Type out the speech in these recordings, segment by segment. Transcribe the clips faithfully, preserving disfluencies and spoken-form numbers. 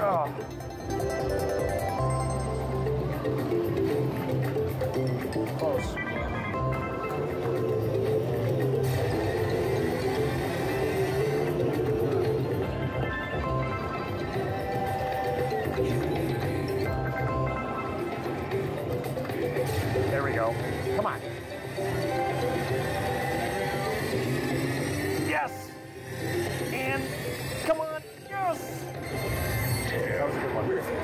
Oh. Close. There we go. Come on. Yes! And come on. Yes! That was a good one.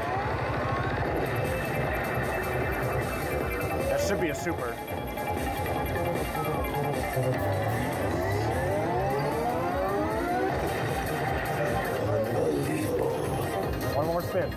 That should be a super. One more spin.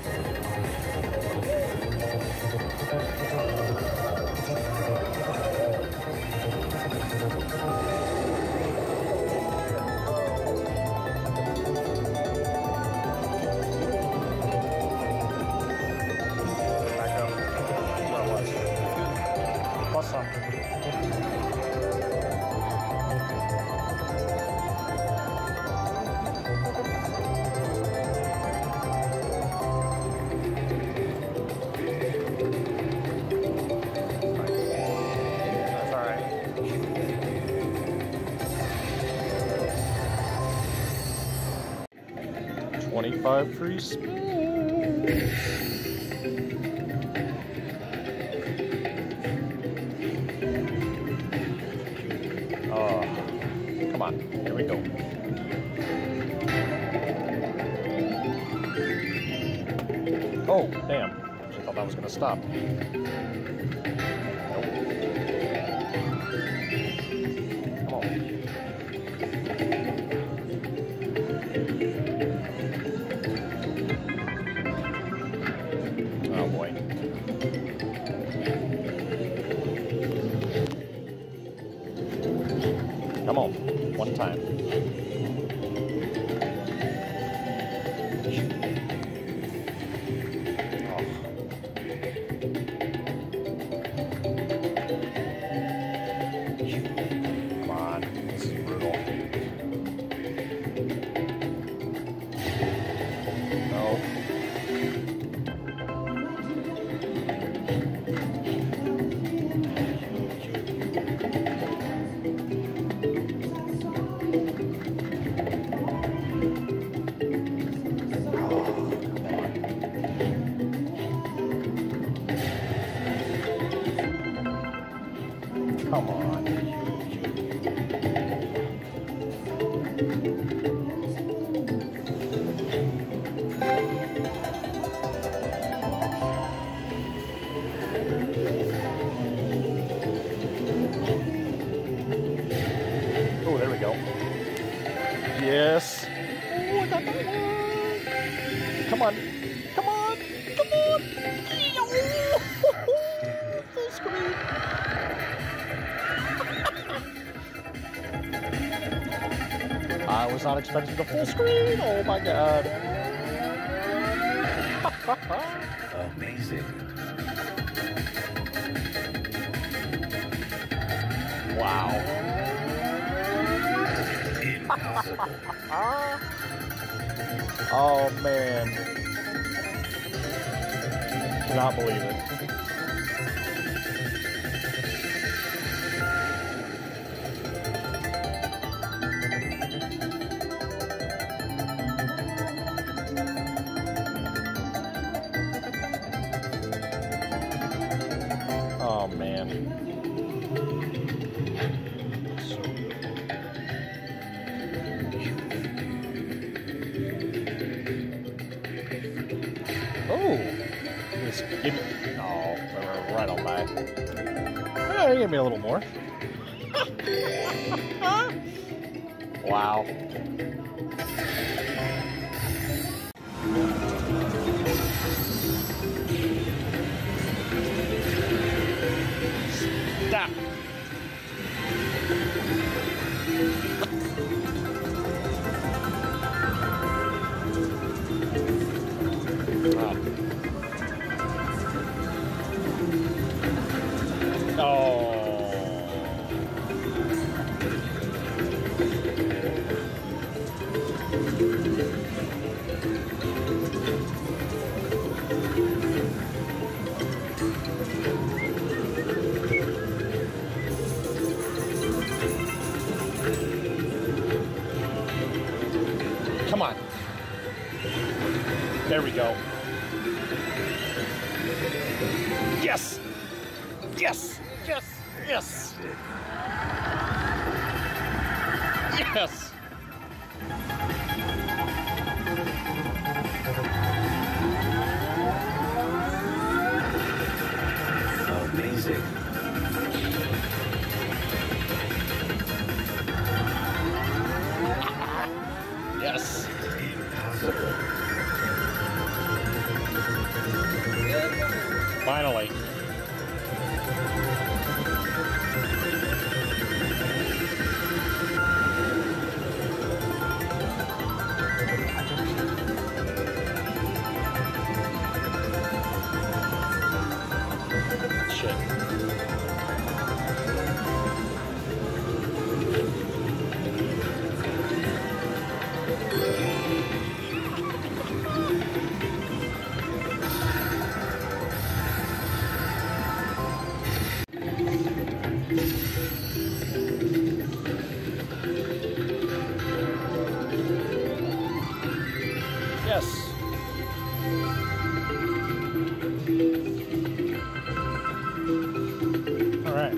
twenty-five free spins. Oh, come on, here we go. Oh, damn. I thought that was going to stop. Nope. Come on. Oh boy. Come on, one time. Oh. Come on, this is brutal. No. Come on. Oh, there we go. Yes. Oh, I got that one. Come on. Come on. Come on. Oh, full screen. I was not expecting the full screen. Oh my god. Amazing. Wow. Impossible. Oh man. Cannot believe it. Oh man. So good. Oh! Just give me. Oh, right on by. Oh, give me a little more. Wow. Stop. Oh. There we go. Yes! Yes! Yes! Yes! Yes! Amazing. Yes! Impossible. Finally. Shit. Yes. All right.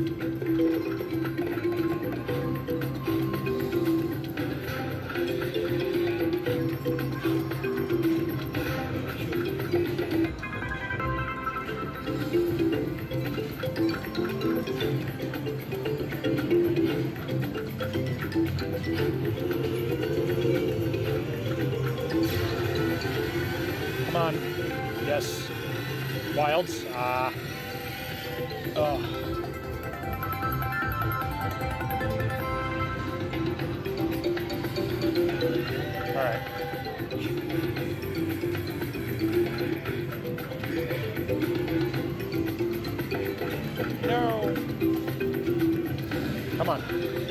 Come on. Yes. Wilds. Ah. Uh. Oh. All right. No. Come on.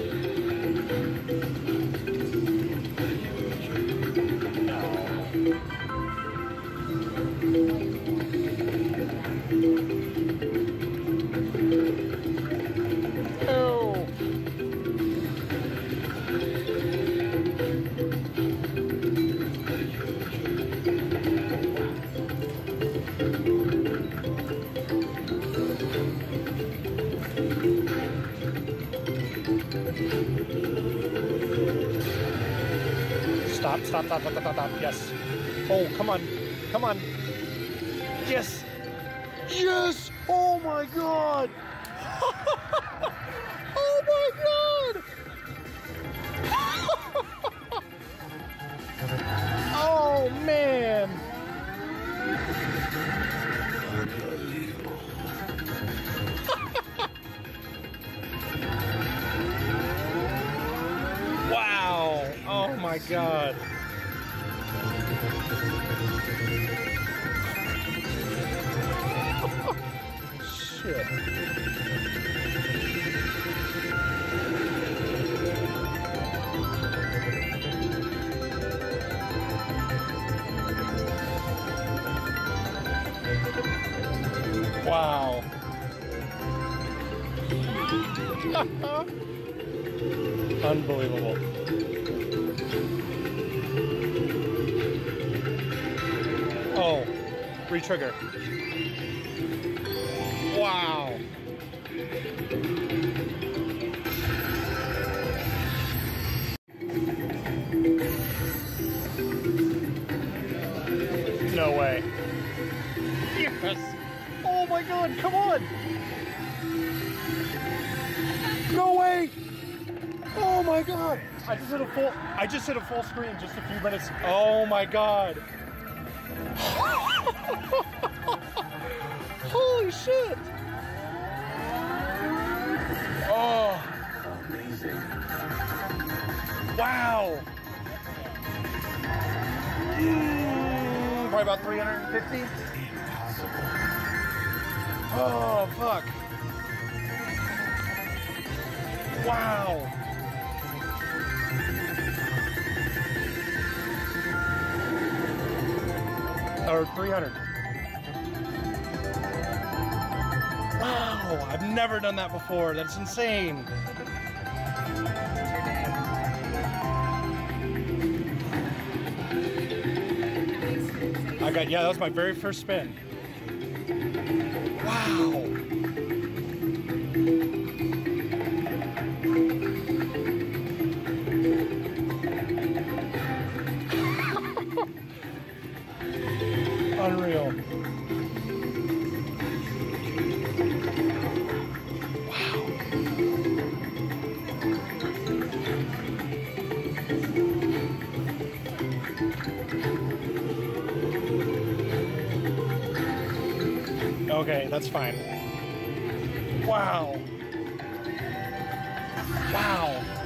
No. Stop, stop, stop, stop, stop, stop. Yes. Oh, come on. Come on. Yes. Yes. Oh my God. Oh my God. Oh man. Unbelievable. Wow. Oh my God. Shit. Wow. Unbelievable. Oh, re-trigger. Wow. No way. Yes. Oh my God, come on. No way. Oh my God. I just hit a full I just hit a full screen just a few minutes. Oh my God. Holy shit. Oh. Amazing. Wow. Mm, probably about three hundred fifty. Impossible. Oh, fuck. Wow. Or three hundred. Wow, I've never done that before. That's insane. I my god, yeah, that was my very first spin. Wow. Unreal. Wow. Okay, that's fine. Wow. Wow.